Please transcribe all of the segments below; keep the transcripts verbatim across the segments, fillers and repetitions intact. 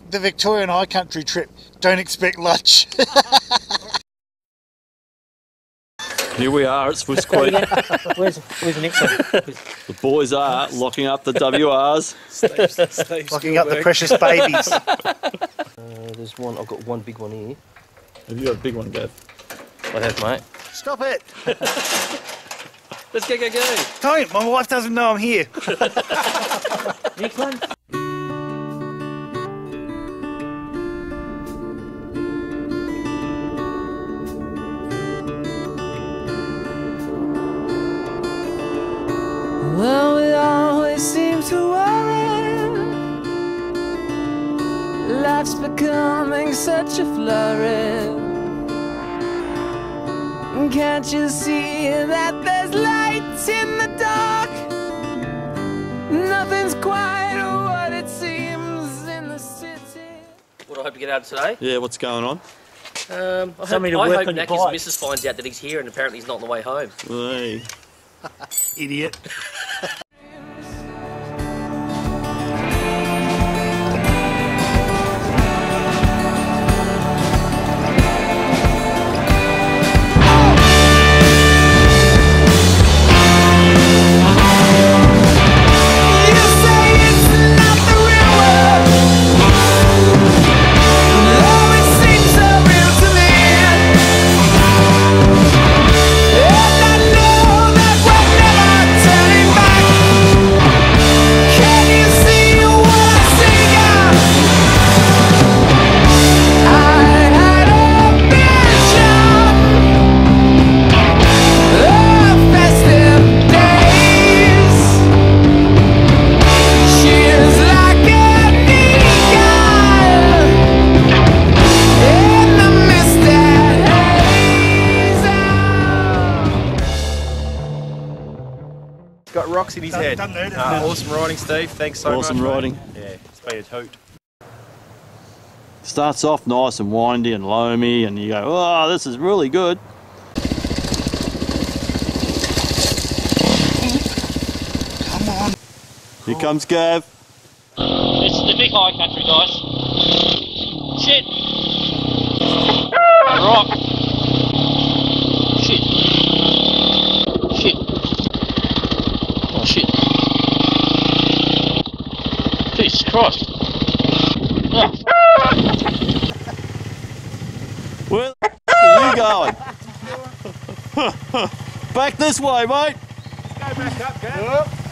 the Victorian High Country trip. Don't expect lunch. Here we are at Swiss Creek. where's, where's the next one? The boys are locking up the W Rs. Steve's, Steve's Locking up the precious babies. Uh, there's one, I've got one big one here. Have you got a big one, Gav? I have, mate. Stop it. Let's go, go, go. Don't, my wife doesn't know I'm here. Next one. Well, we always seem to worry. Life's becoming such a flurry. Can't you see that there's light in the dark? Nothing's quite what it seems in the city. What do I hope to get out of today? Yeah, what's going on? Um, I Somebody hope, to I work hope on your Naki's bike. missus finds out that he's here and apparently he's not on the way home. Hey. Idiot. Got rocks in his head. Done there, didn't Uh, it? awesome riding, Steve. Thanks so Awesome much. riding. Mate. Yeah, it's been a hoot. Starts off nice and windy and loamy, and you go, oh, this is really good. Come on. Here comes Gav. This is the big high country, guys. Shit! Rock! Shit! Shit! Oh shit! Jesus Christ! Oh. Where the f are you going? Back this way, mate. Go back up, Gav.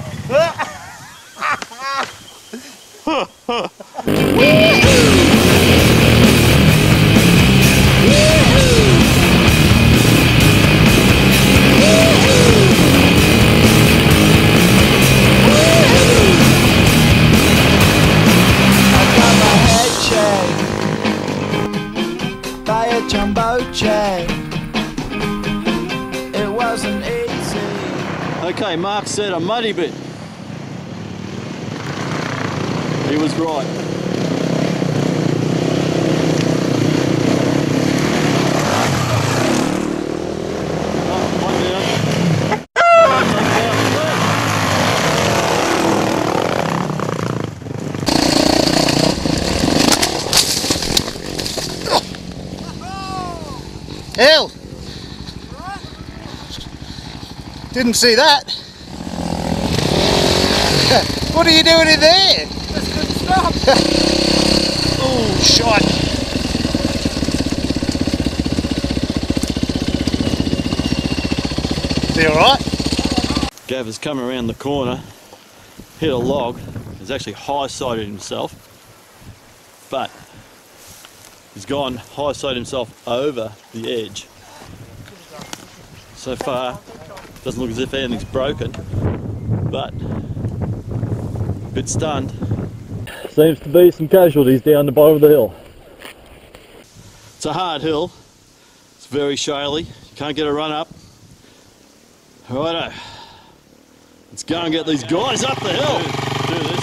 By a jumbo jet. It wasn't easy. Okay, Mark said a muddy bit. He was right. Oh, one down. Hell! Didn't see that. What are you doing in there? Just couldn't stop. Oh, shot. Is he alright? Gav has come around the corner, hit a log. He's actually high-sided himself, but he's gone high-sided himself over the edge. So far, doesn't look as if anything's broken, but a bit stunned. Seems to be some casualties down the bottom of the hill. It's a hard hill. It's very shaly. You can't get a run up. Righto. Let's go and get these guys up the hill. Do this.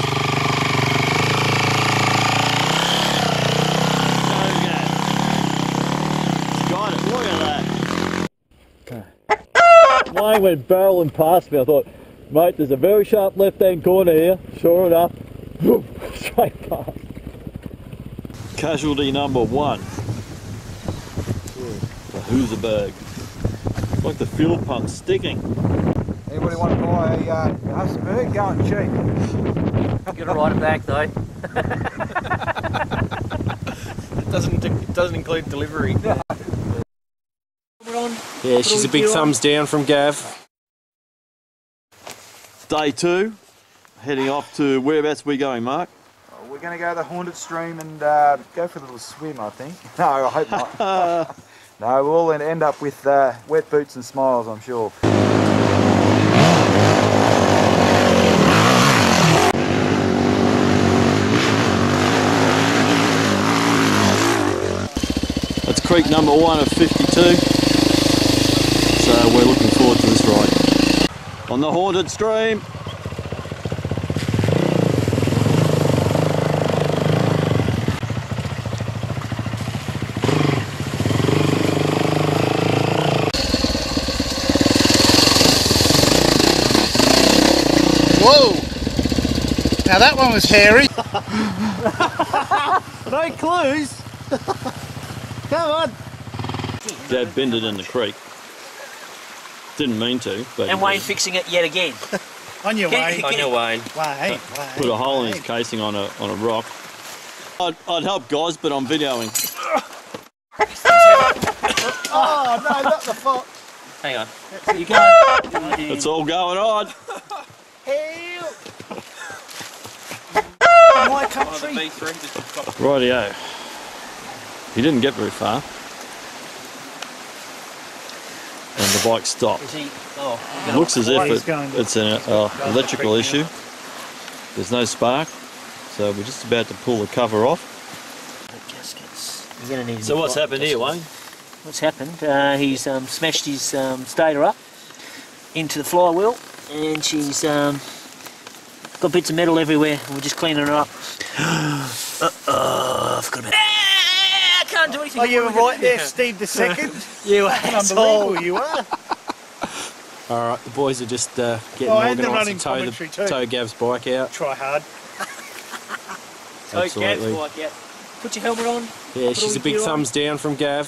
Got it. Look at that. Mine went barreling past me. I thought, mate, there's a very sharp left-hand corner here. Sure enough, straight past. Casualty number one. The Husaberg. Like the fuel pump sticking. Anybody want to buy a uh, Husaberg? Going cheap. Gotta write it back though. It doesn't, it doesn't include delivery. Yeah, she's a big thumbs down from Gav. Day two. Heading off to whereabouts we going, Mark? Oh, we're going to go to the Haunted Stream and uh, go for a little swim, I think. No, I hope not. No, we'll end up with uh, wet boots and smiles, I'm sure. That's creek number one of fifty-two. So we're looking forward to this ride. On the Haunted Stream. Whoa! Now that one was hairy. No clues. Come on. Dad bended in the creek. Didn't mean to, but And Wayne fixing it yet again. On your way. On your Wayne. Wayne, put a hole in his casing on a on a rock. I'd, I'd help guys, but I'm videoing. Oh no, not the fox. Hang on. You can't. It's all going on. Help! My country. Rightio. He didn't get very far. And the bike stopped. Is he? Oh. It looks as if He's it, going to- it's an uh, electrical issue. There's no spark, so we're just about to pull the cover off. Gaskets. You're gonna need. So what's happened here, Wayne? What's happened? Uh, he's um, smashed his um, stator up into the flywheel, and she's um, got bits of metal everywhere. And we're just cleaning her up. uh oh, I forgot about it. I can't do anything. Oh, you were right there, Steve the second. You Unbelievable, you are. Alright, the boys are just uh, getting Oh, and the organised running to tow, commentary the, too. tow Gav's bike out. Try hard. Absolutely. Like, yeah. Put your helmet on. Yeah, Put she's all a big your gear on. thumbs down from Gav.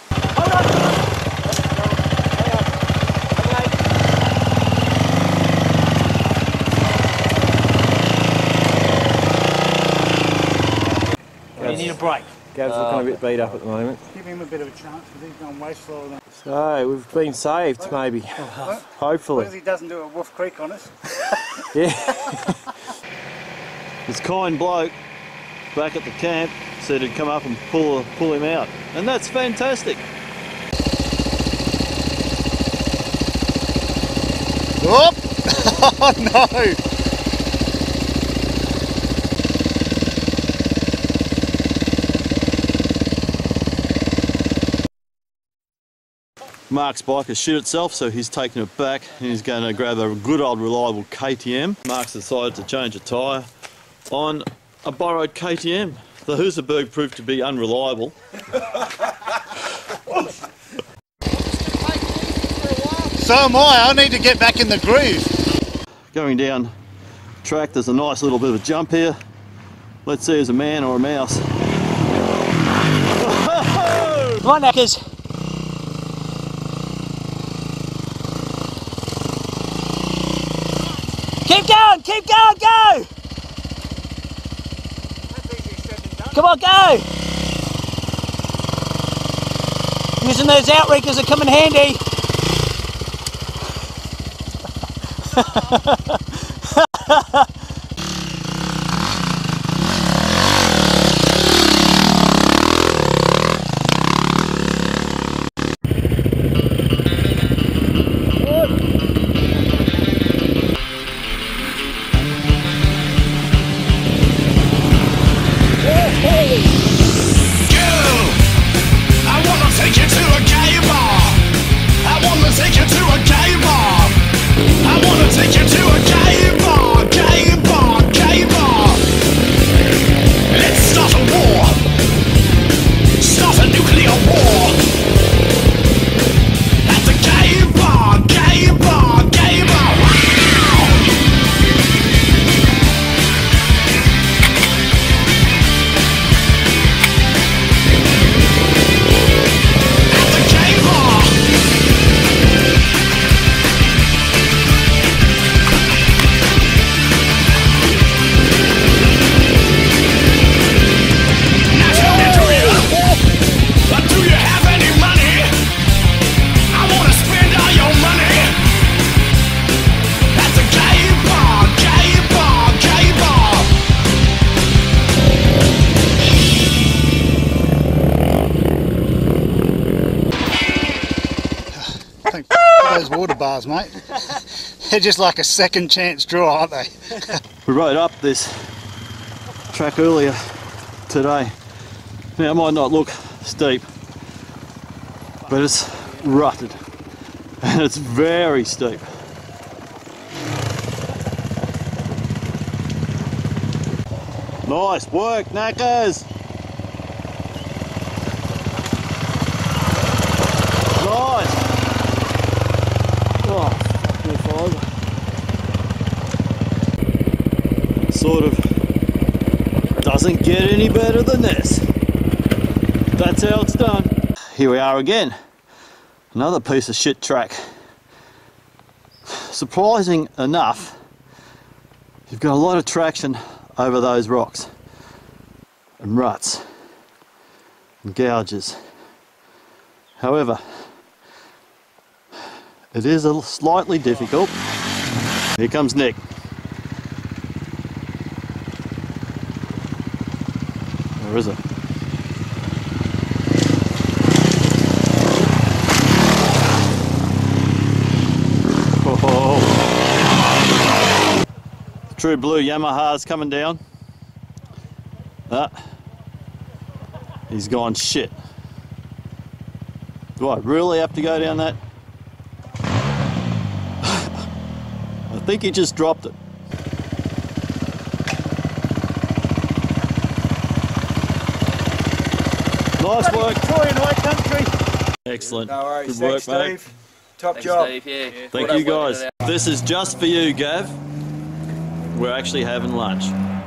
You need a break. Gav's looking a bit beat up at the moment. Give him a bit of a chance because he's gone way slower than. So, we've been saved, maybe. As Hopefully. long as he doesn't do a Wolf Creek on us. Yeah. This kind bloke back at the camp said he'd come up and pull pull him out, and that's fantastic. Whoop! Oh no! Mark's bike has shit itself, so he's taking it back and he's going to grab a good old reliable K T M. Mark's decided to change a tyre on a borrowed K T M. The Husaberg proved to be unreliable. So am I. I need to get back in the groove. Going down track, there's a nice little bit of a jump here. Let's see if it's a man or a mouse. Come on, knackers. Keep going, keep going, go! Come on, go! Using those outreakers that come in handy. Take you to a gay bar. I wanna take you to a gay bar, gay water bars, mate. They're just like a second chance draw, aren't they? We rode up this track earlier today. Now it might not look steep, but it's rutted and it's very steep. Nice work, knackers! Nice! Oh, fuck me, sort of doesn't get any better than this. That's how it's done. Here we are again. Another piece of shit track. Surprising enough, you've got a lot of traction over those rocks and ruts and gouges. However, it is a slightly difficult. Here comes Nick. Where is it? Oh. True blue Yamaha's coming down. Ah, he's gone shit. Do I really have to go down that? I think he just dropped it. Nice work. Victorian High Country. Excellent. No worries. Good work, Thanks, mate. Steve. Top Thanks, job. Steve. Yeah. Thank you guys. This is just for you, Gav. We're actually having lunch.